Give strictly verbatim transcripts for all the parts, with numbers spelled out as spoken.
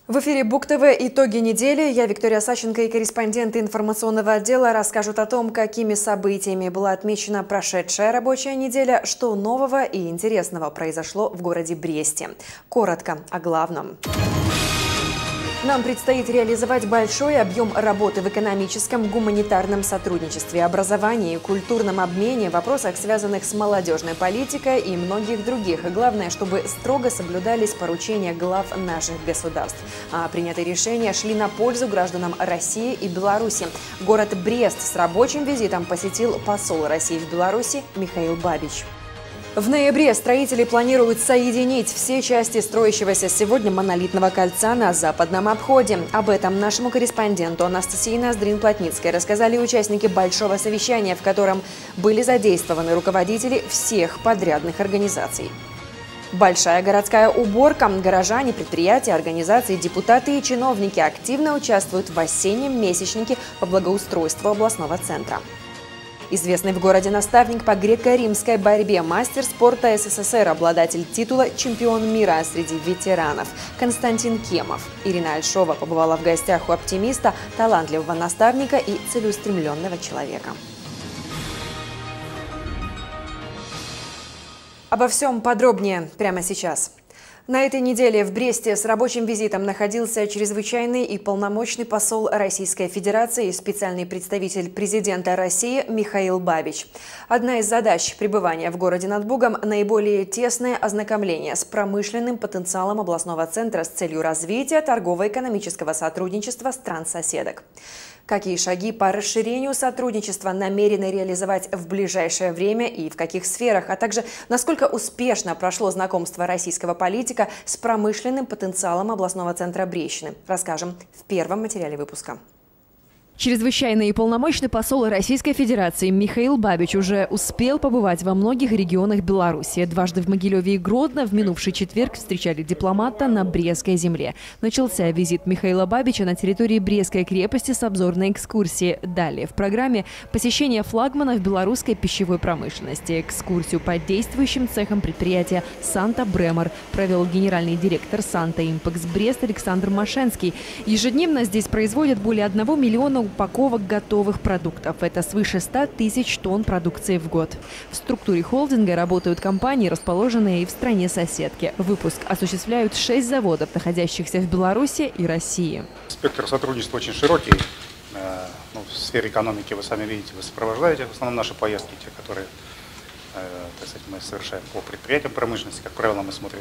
В эфире БУК-ТВ «Итоги недели». Я Виктория Сащенко и корреспонденты информационного отдела расскажут о том, какими событиями была отмечена прошедшая рабочая неделя, что нового и интересного произошло в городе Бресте. Коротко о главном. Нам предстоит реализовать большой объем работы в экономическом, гуманитарном сотрудничестве, образовании, культурном обмене, вопросах, связанных с молодежной политикой и многих других. Главное, чтобы строго соблюдались поручения глав наших государств. А принятые решения шли на пользу гражданам России и Беларуси. Город Брест с рабочим визитом посетил посол России в Беларуси Михаил Бабич. В ноябре строители планируют соединить все части строящегося сегодня монолитного кольца на западном обходе. Об этом нашему корреспонденту Анастасии Ноздрин-Плотницкой рассказали участники большого совещания, в котором были задействованы руководители всех подрядных организаций. Большая городская уборка. Горожане, предприятия, организации, депутаты и чиновники активно участвуют в осеннем месячнике по благоустройству областного центра. Известный в городе наставник по греко-римской борьбе, мастер спорта СССР, обладатель титула «Чемпион мира» среди ветеранов Константин Кемов. Ирина Альшова побывала в гостях у оптимиста, талантливого наставника и целеустремленного человека. Обо всем подробнее прямо сейчас. На этой неделе в Бресте с рабочим визитом находился чрезвычайный и полномочный посол Российской Федерации и специальный представитель президента России Михаил Бабич. Одна из задач пребывания в городе над Бугом – наиболее тесное ознакомление с промышленным потенциалом областного центра с целью развития торгово-экономического сотрудничества стран-соседок. Какие шаги по расширению сотрудничества намерены реализовать в ближайшее время и в каких сферах, а также насколько успешно прошло знакомство российского политика с промышленным потенциалом областного центра Брещины, расскажем в первом материале выпуска. Чрезвычайный и полномочный посол Российской Федерации Михаил Бабич уже успел побывать во многих регионах Беларуси. Дважды в Могилеве и Гродно в минувший четверг встречали дипломата на Брестской земле. Начался визит Михаила Бабича на территории Брестской крепости с обзорной экскурсии. Далее в программе посещение флагманов белорусской пищевой промышленности. Экскурсию по действующим цехам предприятия «Санта Бремор» провел генеральный директор «Санта Импекс Брест» Александр Машенский. Ежедневно здесь производят более одного миллиона упаковок готовых продуктов. Это свыше ста тысяч тонн продукции в год. В структуре холдинга работают компании, расположенные и в стране-соседке. Выпуск осуществляют шесть заводов, находящихся в Беларуси и России. Спектр сотрудничества очень широкий. Ну, в сфере экономики вы сами видите, вы сопровождаете в основном наши поездки, те, которые так сказать, мы совершаем по предприятиям промышленности. Как правило, мы смотрим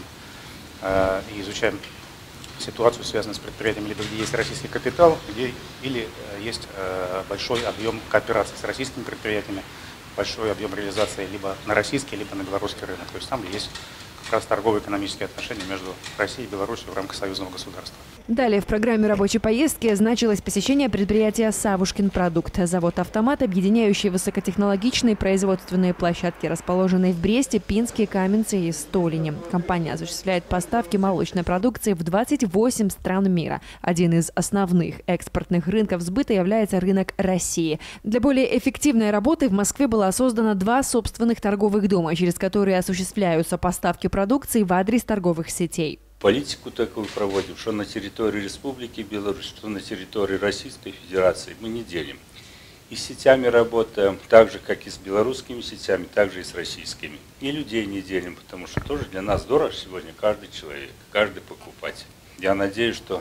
и изучаем ситуацию, связанную с предприятием, либо где есть российский капитал, где или есть большой объем кооперации с российскими предприятиями, большой объем реализации либо на российский, либо на белорусский рынок. То есть там есть как раз торгово-экономические отношения между Россией и Беларусью в рамках союзного государства. Далее в программе рабочей поездки значилось посещение предприятия «Савушкин продукт». Завод-автомат, объединяющий высокотехнологичные производственные площадки, расположенные в Бресте, Пинске, Каменце и Столине. Компания осуществляет поставки молочной продукции в двадцать восемь стран мира. Один из основных экспортных рынков сбыта является рынок России. Для более эффективной работы в Москве было создано два собственных торговых дома, через которые осуществляются поставки продукции в адрес торговых сетей. Политику такую проводим, что на территории Республики Беларусь, что на территории Российской Федерации, мы не делим. И с сетями работаем, так же, как и с белорусскими сетями, так же и с российскими. И людей не делим, потому что тоже для нас дорог сегодня каждый человек, каждый покупатель. Я надеюсь, что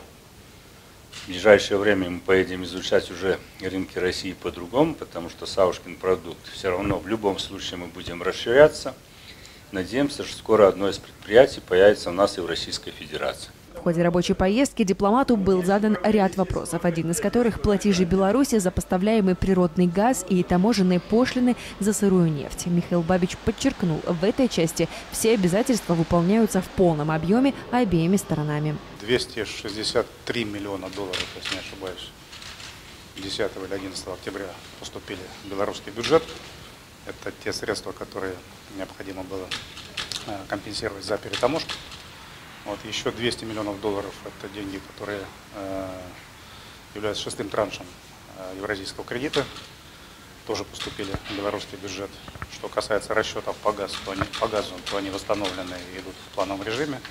в ближайшее время мы поедем изучать уже рынки России по-другому, потому что Савушкин продукт все равно в любом случае мы будем расширяться. Надеемся, что скоро одно из предприятий появится у нас и в Российской Федерации. В ходе рабочей поездки дипломату был задан ряд вопросов, один из которых – платежи Беларуси за поставляемый природный газ и таможенные пошлины за сырую нефть. Михаил Бабич подчеркнул, в этой части все обязательства выполняются в полном объеме обеими сторонами. двести шестьдесят три миллиона долларов, если не ошибаюсь, десятого или одиннадцатого октября поступили в белорусский бюджет. Это те средства, которые необходимо было компенсировать за перетаможку. Вот еще двести миллионов долларов – это деньги, которые э, являются шестым траншем э, евразийского кредита, тоже поступили в белорусский бюджет. Что касается расчетов по газу, то они, по газу, то они восстановлены и идут в плановом режиме.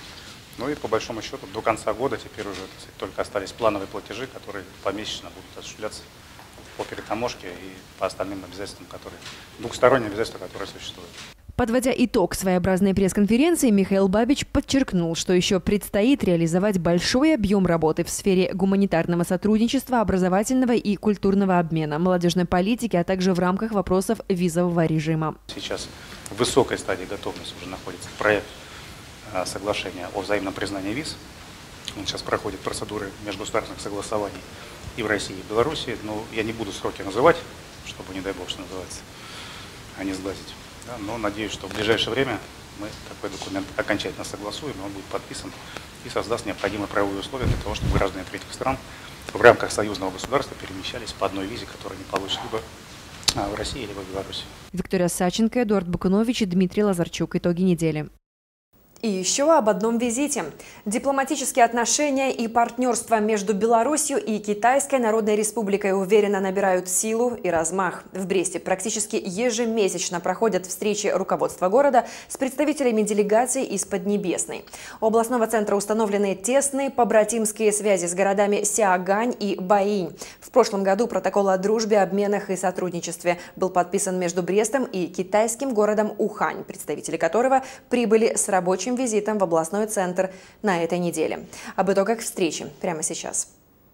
Ну и по большому счету до конца года теперь уже, так сказать, только остались плановые платежи, которые помесячно будут осуществляться по перетаможке и по остальным обязательствам, которые, двухсторонние обязательства, которые существуют. Подводя итог своеобразной пресс-конференции, Михаил Бабич подчеркнул, что еще предстоит реализовать большой объем работы в сфере гуманитарного сотрудничества, образовательного и культурного обмена, молодежной политики, а также в рамках вопросов визового режима. Сейчас в высокой стадии готовности уже находится проект соглашения о взаимном признании виз. Он сейчас проходит процедуры межгосударственных согласований и в России, и в Беларуси. Но я не буду сроки называть, чтобы, не дай бог, что называется, а не сглазить. Да, но надеюсь, что в ближайшее время мы такой документ окончательно согласуем, и он будет подписан и создаст необходимые правовые условия для того, чтобы граждане третьих стран в рамках союзного государства перемещались по одной визе, которую они получат либо в России, либо в Беларуси. Виктория Саченко, Эдуард Букунович и Дмитрий Лазарчук. Итоги недели. И еще об одном визите. Дипломатические отношения и партнерство между Беларусью и Китайской Народной Республикой уверенно набирают силу и размах. В Бресте практически ежемесячно проходят встречи руководства города с представителями делегаций из Поднебесной. У областного центра установлены тесные побратимские связи с городами Сиагань и Баинь. В прошлом году протокол о дружбе, обменах и сотрудничестве был подписан между Брестом и китайским городом Ухань, представители которого прибыли с рабочим визитом в областной центр на этой неделе. Об итогах встречи прямо сейчас.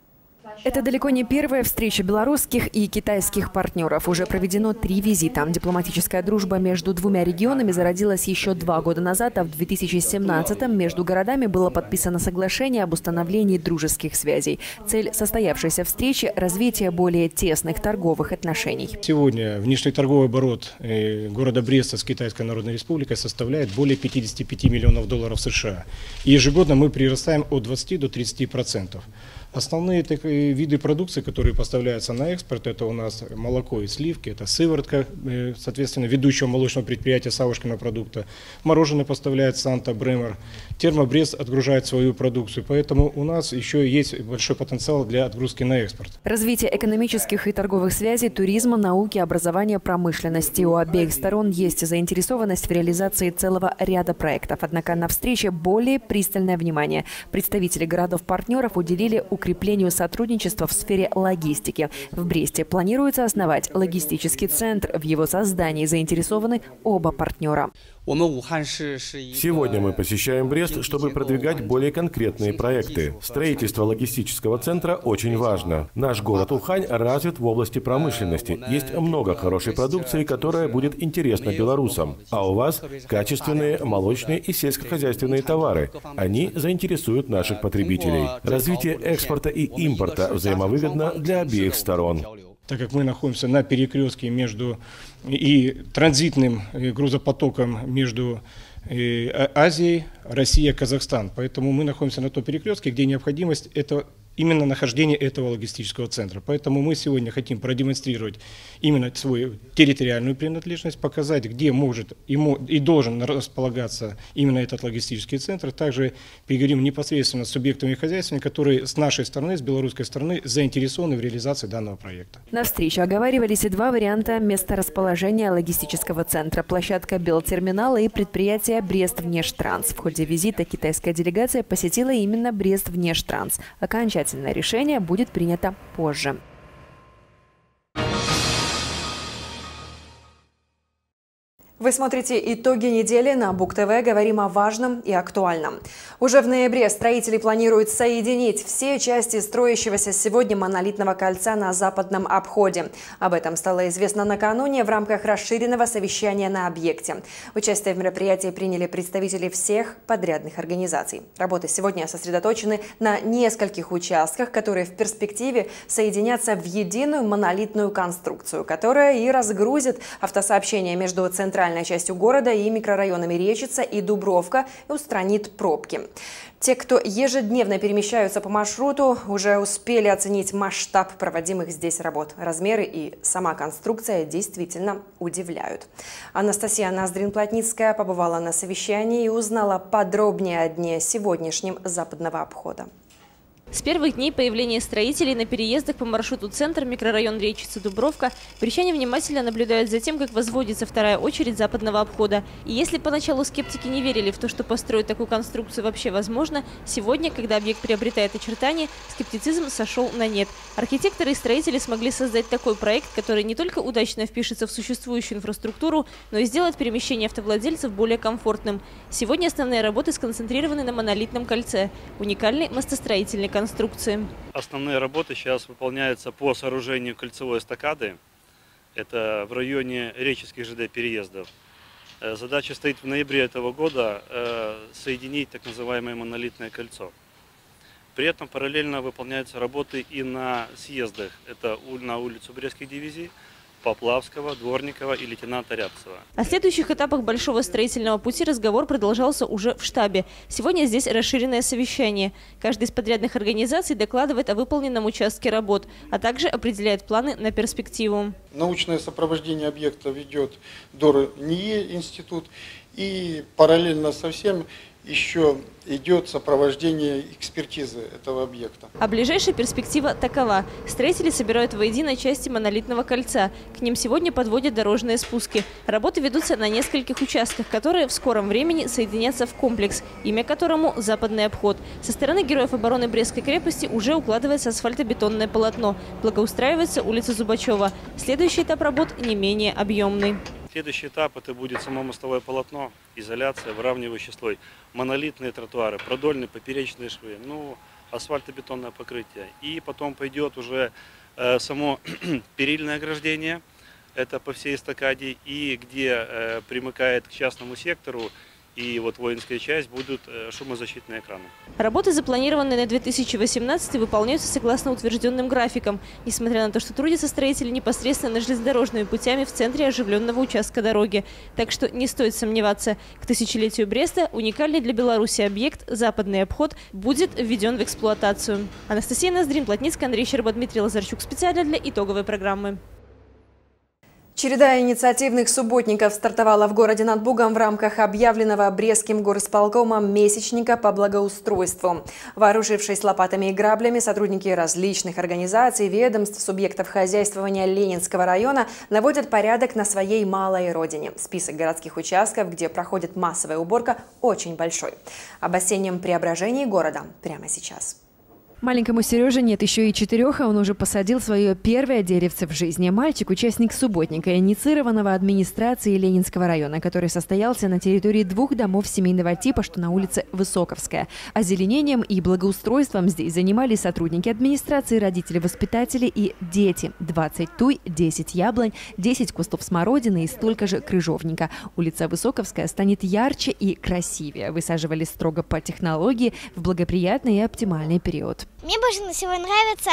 Это далеко не первая встреча белорусских и китайских партнеров. Уже проведено три визита. Дипломатическая дружба между двумя регионами зародилась еще два года назад, а в две тысячи семнадцатом между городами было подписано соглашение об установлении дружеских связей. Цель состоявшейся встречи – развитие более тесных торговых отношений. Сегодня внешнеторговый оборот города Бреста с Китайской Народной Республикой составляет более пятидесяти пяти миллионов долларов США. И ежегодно мы прирастаем от двадцати до тридцати процентов. Основные такие виды продукции, которые поставляются на экспорт, это у нас молоко и сливки, это сыворотка, соответственно, ведущего молочного предприятия Савушкина продукта, мороженое поставляет Санта Бремер, Термобрест отгружает свою продукцию, поэтому у нас еще есть большой потенциал для отгрузки на экспорт. Развитие экономических и торговых связей, туризма, науки, образования, промышленности. У обеих сторон есть заинтересованность в реализации целого ряда проектов. Однако на встрече более пристальное внимание представители городов-партнеров уделили укреплению сотрудничества в сфере логистики. В Бресте планируется основать логистический центр. В его создании заинтересованы оба партнера. Сегодня мы посещаем Брест, чтобы продвигать более конкретные проекты. Строительство логистического центра очень важно. Наш город Ухань развит в области промышленности. Есть много хорошей продукции, которая будет интересна белорусам. А у вас качественные молочные и сельскохозяйственные товары. Они заинтересуют наших потребителей. Развитие экспорта и импорта взаимовыгодно для обеих сторон. Так как мы находимся на перекрестке между и транзитным грузопотоком между Азией, Россией, Казахстан. Поэтому мы находимся на том перекрестке, где необходимость это именно нахождение этого логистического центра. Поэтому мы сегодня хотим продемонстрировать именно свою территориальную принадлежность, показать, где может и должен располагаться именно этот логистический центр. Также переговорим непосредственно с субъектами хозяйствами, которые с нашей стороны, с белорусской стороны, заинтересованы в реализации данного проекта. На встрече оговаривались и два варианта месторасположения логистического центра: площадка Белтерминала и предприятие Брест-Внештранс. В ходе визита китайская делегация посетила именно Брест-Внештранс. Окончательно решение будет принято позже. Вы смотрите итоги недели на Бук-ТВ. Говорим о важном и актуальном. Уже в ноябре строители планируют соединить все части строящегося сегодня монолитного кольца на западном обходе. Об этом стало известно накануне в рамках расширенного совещания на объекте. Участие в мероприятии приняли представители всех подрядных организаций. Работы сегодня сосредоточены на нескольких участках, которые в перспективе соединятся в единую монолитную конструкцию, которая и разгрузит автосообщение между центральными частью города и микрорайонами Речица и Дубровка и устранит пробки. Те, кто ежедневно перемещаются по маршруту, уже успели оценить масштаб проводимых здесь работ. Размеры и сама конструкция действительно удивляют. Анастасия Ноздрин-Плотницкая побывала на совещании и узнала подробнее о дне сегодняшнем западного обхода. С первых дней появления строителей на переездах по маршруту центр, микрорайон Речица, Дубровка, брестчане внимательно наблюдают за тем, как возводится вторая очередь западного обхода. И если поначалу скептики не верили в то, что построить такую конструкцию вообще возможно, сегодня, когда объект приобретает очертания, скептицизм сошел на нет. Архитекторы и строители смогли создать такой проект, который не только удачно впишется в существующую инфраструктуру, но и сделает перемещение автовладельцев более комфортным. Сегодня основные работы сконцентрированы на монолитном кольце – уникальной мостостроительной конструкции. Основные работы сейчас выполняются по сооружению кольцевой эстакады. Это в районе Реческих ЖД переездов. Задача стоит в ноябре этого года соединить так называемое монолитное кольцо. При этом параллельно выполняются работы и на съездах. Это на улицу Брестских дивизий, Поплавского, Дворникова и лейтенанта Рябцева. О следующих этапах большого строительного пути разговор продолжался уже в штабе. Сегодня здесь расширенное совещание. Каждый из подрядных организаций докладывает о выполненном участке работ, а также определяет планы на перспективу. Научное сопровождение объекта ведет ДОР-НИИ институт, и параллельно со всем еще идет сопровождение экспертизы этого объекта. А ближайшая перспектива такова. Строители собирают воедино части монолитного кольца. К ним сегодня подводят дорожные спуски. Работы ведутся на нескольких участках, которые в скором времени соединятся в комплекс, имя которому «Западный обход». Со стороны героев обороны Брестской крепости уже укладывается асфальтобетонное полотно. Благоустраивается улица Зубачева. Следующий этап работ не менее объемный. Следующий этап – это будет само мостовое полотно, изоляция, выравнивающий слой, монолитные тротуары, продольные, поперечные швы, ну, асфальтобетонное покрытие. И потом пойдет уже э, само перильное ограждение, это по всей эстакаде, и где э, примыкает к частному сектору, и вот воинская часть, будут э, шумозащитные экраны. Работы, запланированные на две тысячи восемнадцатый, выполняются согласно утвержденным графикам, несмотря на то, что трудятся строители непосредственно на железнодорожными путями в центре оживленного участка дороги. Так что не стоит сомневаться, к тысячелетию Бреста уникальный для Беларуси объект «Западный обход» будет введен в эксплуатацию. Анастасия Ноздрин, Плотницкая, Андрей Щерба, Дмитрий Лазарчук. Специально для итоговой программы. Череда инициативных субботников стартовала в городе над Бугом в рамках объявленного Брестским горисполкомом месячника по благоустройству. Вооружившись лопатами и граблями, сотрудники различных организаций, ведомств, субъектов хозяйствования Ленинского района наводят порядок на своей малой родине. Список городских участков, где проходит массовая уборка, очень большой. Об осеннем преображении города прямо сейчас. Маленькому Сереже нет еще и четырех, а он уже посадил свое первое деревце в жизни. Мальчик – участник субботника, инициированного администрацией Ленинского района, который состоялся на территории двух домов семейного типа, что на улице Высоковская. Озеленением и благоустройством здесь занимались сотрудники администрации, родители, воспитатели и дети. двадцать туй, десять яблонь, десять кустов смородины и столько же крыжовника. Улица Высоковская станет ярче и красивее. Высаживали строго по технологии в благоприятный и оптимальный период. Мне больше всего нравится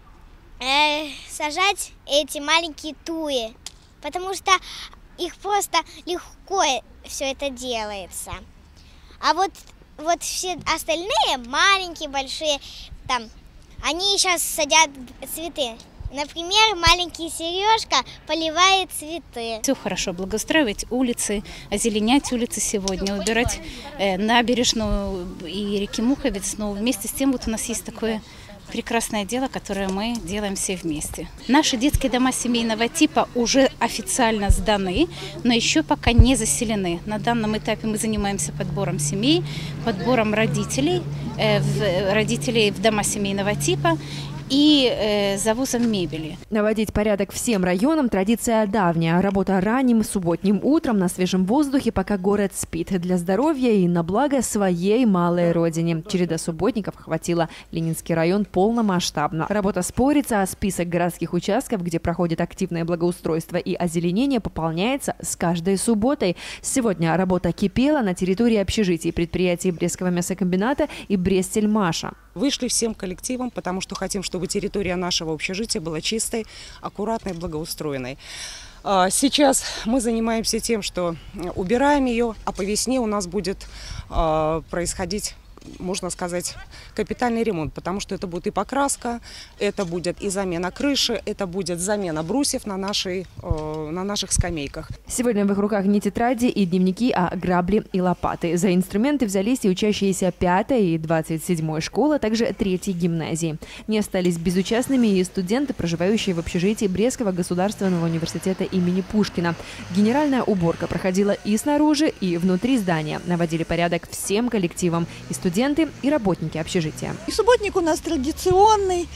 э, сажать эти маленькие туи, потому что их просто легко все это делается. А вот, вот все остальные, маленькие, большие, там, они сейчас садят цветы. Например, маленький Сережка поливает цветы. Все хорошо, благоустраивать улицы, озеленять улицы сегодня, убирать э, набережную и реки Муховец. Но вместе с тем вот у нас есть такое прекрасное дело, которое мы делаем все вместе. Наши детские дома семейного типа уже официально сданы, но еще пока не заселены. На данном этапе мы занимаемся подбором семей, подбором родителей, э, в, родителей в дома семейного типа и э, завозом мебели. Наводить порядок всем районам – традиция давняя. Работа ранним субботним утром на свежем воздухе, пока город спит. Для здоровья и на благо своей малой родине. Череда субботников охватила Ленинский район полномасштабно. Работа спорится, а список городских участков, где проходит активное благоустройство и озеленение, пополняется с каждой субботой. Сегодня работа кипела на территории общежитий, предприятий Брестского мясокомбината и Брестельмаша. Вышли всем коллективом, потому что хотим, чтобы территория нашего общежития была чистой, аккуратной, благоустроенной. Сейчас мы занимаемся тем, что убираем ее, а по весне у нас будет происходить можно сказать, капитальный ремонт, потому что это будет и покраска, это будет и замена крыши, это будет замена брусьев на, нашей, э, на наших скамейках. Сегодня в их руках не тетради и дневники, а грабли и лопаты. За инструменты взялись и учащиеся пятой и двадцать седьмой школы, а также третьей гимназии. Не остались безучастными и студенты, проживающие в общежитии Брестского государственного университета имени Пушкина. Генеральная уборка проходила и снаружи, и внутри здания. Наводили порядок всем коллективам – и студенты, и работники общежития. И субботник у нас традиционный.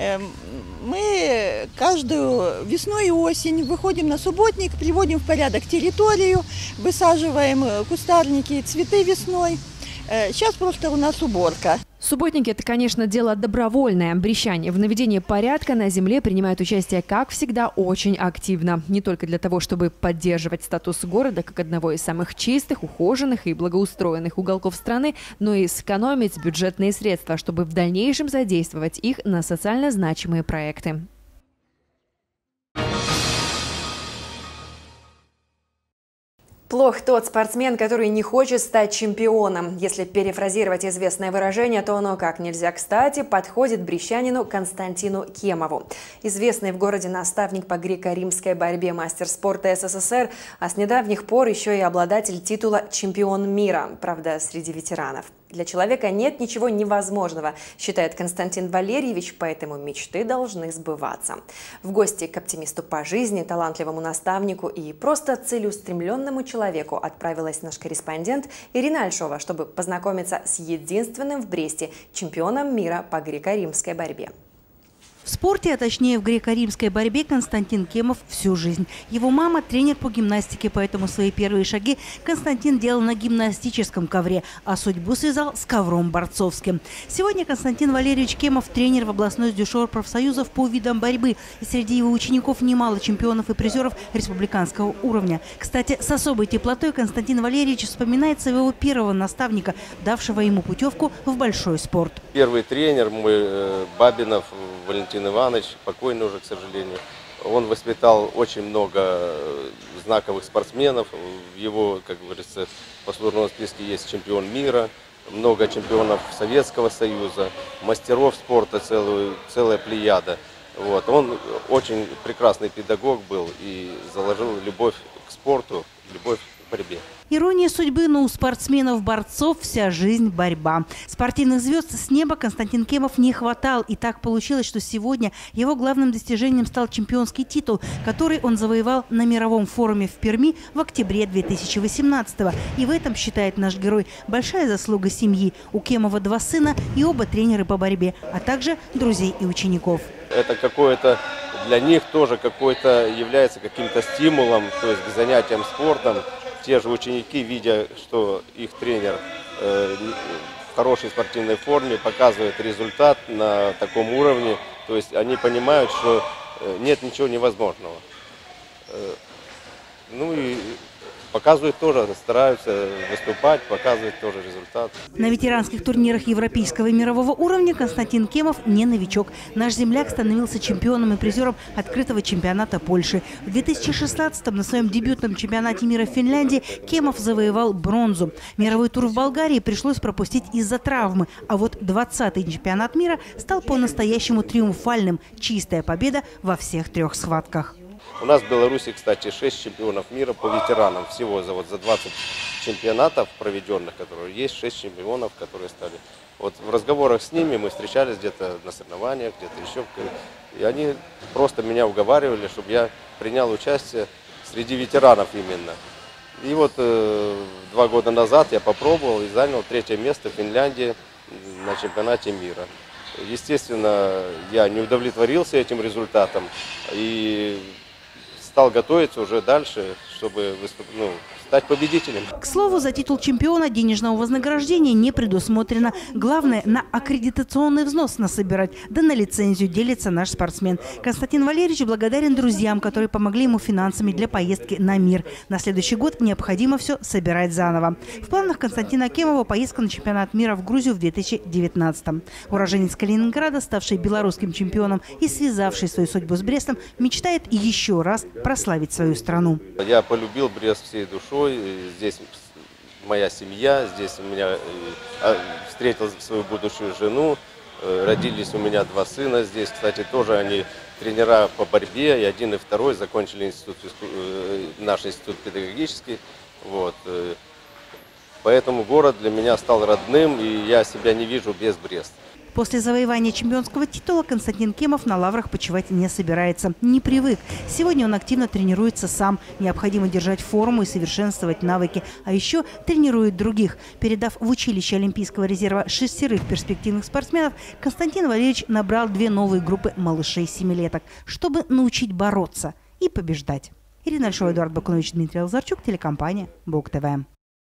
Мы каждую весну и осень выходим на субботник, приводим в порядок территорию, высаживаем кустарники, цветы весной. Сейчас просто у нас уборка. Субботники – это, конечно, дело добровольное. Брестчане в наведении порядка на земле принимают участие, как всегда, очень активно. Не только для того, чтобы поддерживать статус города как одного из самых чистых, ухоженных и благоустроенных уголков страны, но и сэкономить бюджетные средства, чтобы в дальнейшем задействовать их на социально значимые проекты. Плох тот спортсмен, который не хочет стать чемпионом. Если перефразировать известное выражение, то оно как нельзя кстати подходит брестчанину Константину Кемову. Известный в городе наставник по греко-римской борьбе, мастер спорта СССР, а с недавних пор еще и обладатель титула «Чемпион мира», правда, среди ветеранов. Для человека нет ничего невозможного, считает Константин Валерьевич, поэтому мечты должны сбываться. В гости к оптимисту по жизни, талантливому наставнику и просто целеустремленному человеку отправилась наш корреспондент Ирина Альшова, чтобы познакомиться с единственным в Бресте чемпионом мира по греко-римской борьбе. В спорте, а точнее в греко-римской борьбе, Константин Кемов всю жизнь. Его мама – тренер по гимнастике, поэтому свои первые шаги Константин делал на гимнастическом ковре, а судьбу связал с ковром борцовским. Сегодня Константин Валерьевич Кемов – тренер в областной дюшор профсоюзов по видам борьбы. И среди его учеников немало чемпионов и призеров республиканского уровня. Кстати, с особой теплотой Константин Валерьевич вспоминает своего первого наставника, давшего ему путевку в большой спорт. Первый тренер мой, Бабинов Валентин Иванович, покойный уже, к сожалению. Он воспитал очень много знаковых спортсменов. В его, как говорится, послужном списке есть чемпион мира, много чемпионов Советского Союза, мастеров спорта, целую, целая плеяда. Вот. Он очень прекрасный педагог был и заложил любовь к спорту, любовь к борьбе. Ирония судьбы, но у спортсменов-борцов вся жизнь – борьба. Спортивных звезд с неба Константин Кемов не хватал. И так получилось, что сегодня его главным достижением стал чемпионский титул, который он завоевал на мировом форуме в Перми в октябре две тысячи восемнадцатого. И в этом, считает наш герой, большая заслуга семьи. У Кемова два сына и оба тренеры по борьбе, а также друзей и учеников. Это какое-то для них тоже какой-то является каким-то стимулом, то есть к занятиям спортом. Те же ученики, видя, что их тренер э, в хорошей спортивной форме, показывает результат на таком уровне, то есть они понимают, что э, нет ничего невозможного. Э, ну и показывают тоже, стараются выступать, показывают тоже результат. На ветеранских турнирах европейского и мирового уровня Константин Кемов не новичок. Наш земляк становился чемпионом и призером открытого чемпионата Польши. В две тысячи шестнадцатом на своем дебютном чемпионате мира в Финляндии Кемов завоевал бронзу. Мировой тур в Болгарии пришлось пропустить из-за травмы. А вот двадцатый чемпионат мира стал по-настоящему триумфальным. Чистая победа во всех трех схватках. У нас в Беларуси, кстати, шесть чемпионов мира по ветеранам. Всего за, вот, за двадцать чемпионатов проведенных, которые есть, шесть чемпионов, которые стали. Вот в разговорах с ними мы встречались где-то на соревнованиях, где-то еще. И они просто меня уговаривали, чтобы я принял участие среди ветеранов именно. И вот э, два года назад я попробовал и занял третье место в Финляндии на чемпионате мира. Естественно, я не удовлетворился этим результатом и стал готовиться уже дальше, чтобы выступ... ну, стать победителем. К слову, за титул чемпиона денежного вознаграждения не предусмотрено. Главное, на аккредитационный взнос насобирать, да на лицензию делится наш спортсмен. Константин Валерьевич благодарен друзьям, которые помогли ему финансами для поездки на мир. На следующий год необходимо все собирать заново. В планах Константина Кемова поездка на чемпионат мира в Грузию в две тысячи девятнадцатом. Уроженец Калининграда, ставший белорусским чемпионом и связавший свою судьбу с Брестом, мечтает еще раз прославить свою страну. Я полюбил Брест всей душой. Здесь моя семья, здесь у меня встретил свою будущую жену, родились у меня два сына здесь, кстати, тоже они тренера по борьбе, и один, и второй закончили институт, наш институт педагогический, вот. Поэтому город для меня стал родным, и я себя не вижу без Бреста. После завоевания чемпионского титула Константин Кемов на лаврах почивать не собирается. Не привык. Сегодня он активно тренируется сам. Необходимо держать форму и совершенствовать навыки. А еще тренирует других. Передав в училище Олимпийского резерва шестерых перспективных спортсменов, Константин Валерьевич набрал две новые группы малышей-семилеток, чтобы научить бороться и побеждать. Ирина Альшова, Эдуард Бакунович, Дмитрий Лазарчук, телекомпания БУК-ТВ.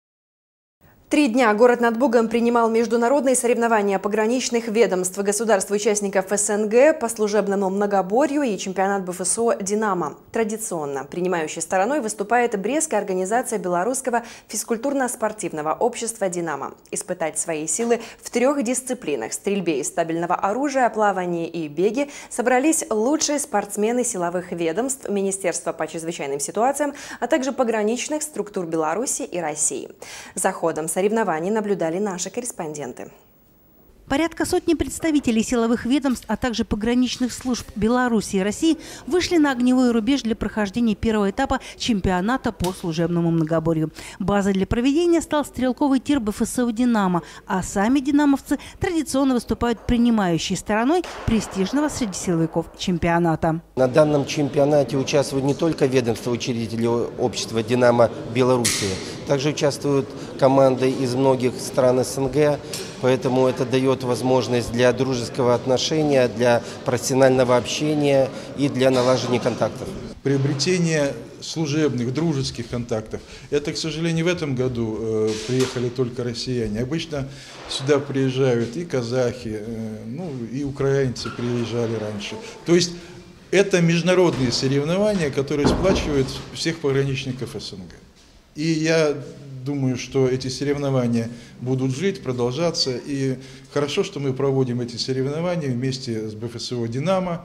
Три дня город над Бугом принимал международные соревнования пограничных ведомств государств-участников СНГ по служебному многоборью и чемпионат БФСО «Динамо». Традиционно принимающей стороной выступает Брестская организация Белорусского физкультурно-спортивного общества «Динамо». Испытать свои силы в трех дисциплинах – стрельбе из стабильного оружия, плавании и беге – собрались лучшие спортсмены силовых ведомств, Министерства по чрезвычайным ситуациям, а также пограничных структур Беларуси и России. За ходом соревнований наблюдали наши корреспонденты. Порядка сотни представителей силовых ведомств, а также пограничных служб Беларуси и России вышли на огневой рубеж для прохождения первого этапа чемпионата по служебному многоборью. Базой для проведения стал стрелковый тир БФСО «Динамо», а сами динамовцы традиционно выступают принимающей стороной престижного среди силовиков чемпионата. На данном чемпионате участвуют не только ведомства учредителей общества «Динамо» Беларуси, также участвуют команды из многих стран СНГ, поэтому это дает возможность для дружеского отношения, для профессионального общения и для налаживания контактов. Приобретение служебных, дружеских контактов. Это, к сожалению, в этом году э, приехали только россияне. Обычно сюда приезжают и казахи, э, ну, и украинцы приезжали раньше. То есть это международные соревнования, которые сплачивают всех пограничников СНГ. И я думаю, что эти соревнования будут жить, продолжаться. И хорошо, что мы проводим эти соревнования вместе с БФСО «Динамо».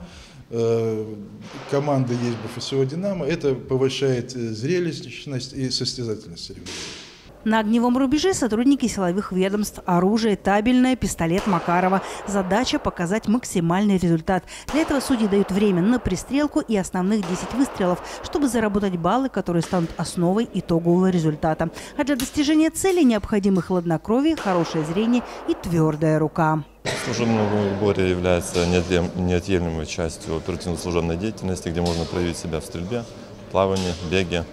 Команда есть БФСО «Динамо». Это повышает зрелищность и состязательность соревнований. На огневом рубеже сотрудники силовых ведомств, оружие, табельное, пистолет Макарова. Задача – показать максимальный результат. Для этого судьи дают время на пристрелку и основных десять выстрелов, чтобы заработать баллы, которые станут основой итогового результата. А для достижения цели необходимы хладнокровие, хорошее зрение и твердая рука. Служебный бой является неотъемлемой частью оперативно-служебной деятельности, где можно проявить себя в стрельбе, плавании, беге.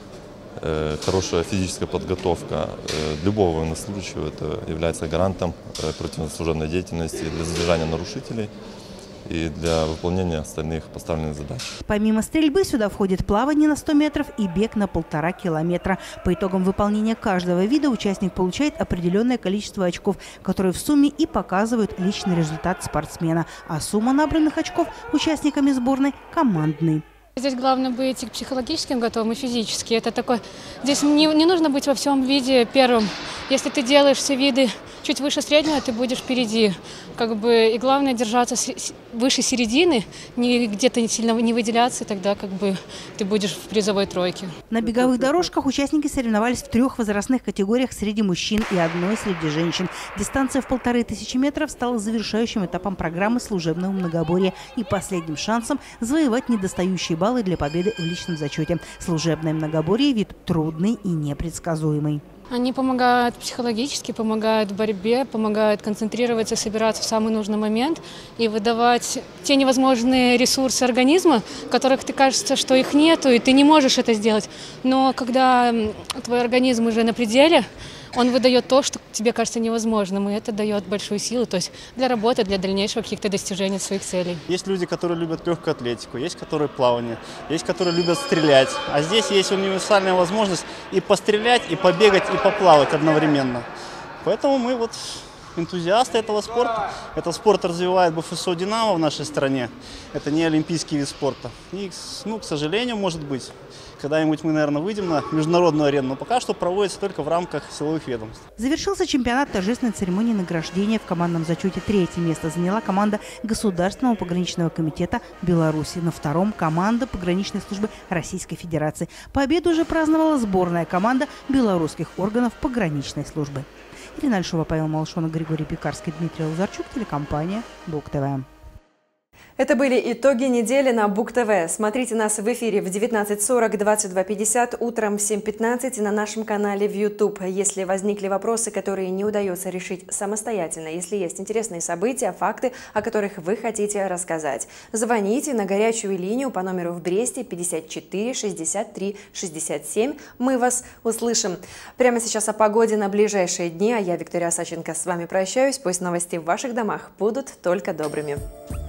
Хорошая физическая подготовка любого военнослужащего это является гарантом оперативно-служебной деятельности для задержания нарушителей и для выполнения остальных поставленных задач. Помимо стрельбы сюда входит плавание на сто метров и бег на полтора километра. По итогам выполнения каждого вида участник получает определенное количество очков, которые в сумме и показывают личный результат спортсмена. А сумма набранных очков участниками сборной командный. Здесь главное быть и психологически готовым, и физически. Это такой... Здесь не, не нужно быть во всем виде первым. Если ты делаешь все виды чуть выше среднего, ты будешь впереди. Как бы, и главное держаться выше середины, не, где-то сильно не выделяться, и тогда как бы, ты будешь в призовой тройке. На беговых дорожках участники соревновались в трех возрастных категориях среди мужчин и одной среди женщин. Дистанция в полторы тысячи метров стала завершающим этапом программы служебного многоборья и последним шансом завоевать недостающие баллы для победы в личном зачете. Служебное многоборье – вид трудный и непредсказуемый. Они помогают психологически, помогают в борьбе, помогают концентрироваться, собираться в самый нужный момент и выдавать те невозможные ресурсы организма, которых ты кажется, что их нету, и ты не можешь это сделать. Но когда твой организм уже на пределе, он выдает то, что тебе кажется невозможным, и это дает большую силу, то есть для работы, для дальнейшего каких-то достижений своих целей. Есть люди, которые любят легкую атлетику, есть которые плавание, есть которые любят стрелять, а здесь есть универсальная возможность и пострелять, и побегать, и поплавать одновременно. Поэтому мы вот энтузиасты этого спорта. Этот спорт развивает БФСО «Динамо» в нашей стране. Это не олимпийский вид спорта. И, ну, к сожалению, может быть, когда-нибудь мы, наверное, выйдем на международную арену, но пока что проводится только в рамках силовых ведомств. Завершился чемпионат торжественной церемонии награждения. В командном зачете третье место заняла команда Государственного пограничного комитета Беларуси. На втором – команда пограничной службы Российской Федерации. Победу уже праздновала сборная команда белорусских органов пограничной службы. Ирина Альшова, Павел Малышонок, Григорий Пекарский, Дмитрий Лазарчук, телекомпания БугТВ. Это были итоги недели на БугТВ. Смотрите нас в эфире в девятнадцать сорок, двадцать два пятьдесят, утром в семь пятнадцать и на нашем канале в YouTube. Если возникли вопросы, которые не удается решить самостоятельно, если есть интересные события, факты, о которых вы хотите рассказать, звоните на горячую линию по номеру в Бресте пятьдесят четыре шестьдесят три шестьдесят семь. Мы вас услышим. Прямо сейчас о погоде на ближайшие дни, а я, Виктория Осадченко, с вами прощаюсь. Пусть новости в ваших домах будут только добрыми.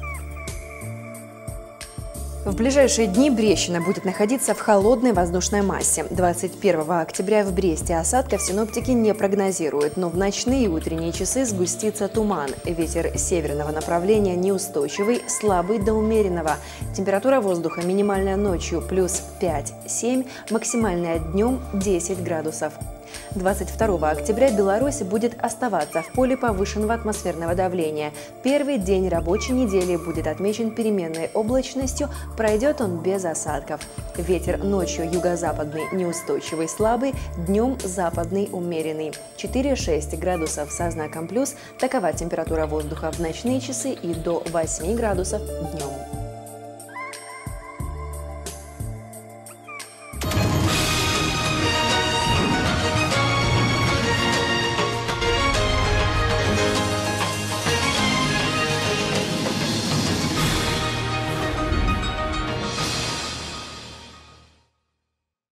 В ближайшие дни Брещина будет находиться в холодной воздушной массе. двадцать первого октября в Бресте осадков синоптики не прогнозируют, но в ночные и утренние часы сгустится туман. Ветер северного направления неустойчивый, слабый до умеренного. Температура воздуха минимальная ночью плюс пять-семь, максимальная днем десять градусов. двадцать второго октября Беларусь будет оставаться в поле повышенного атмосферного давления. Первый день рабочей недели будет отмечен переменной облачностью, пройдет он без осадков. Ветер ночью юго-западный неустойчивый слабый, днем западный умеренный. четыре-шесть градусов со знаком плюс – такова температура воздуха в ночные часы и до восьми градусов днем.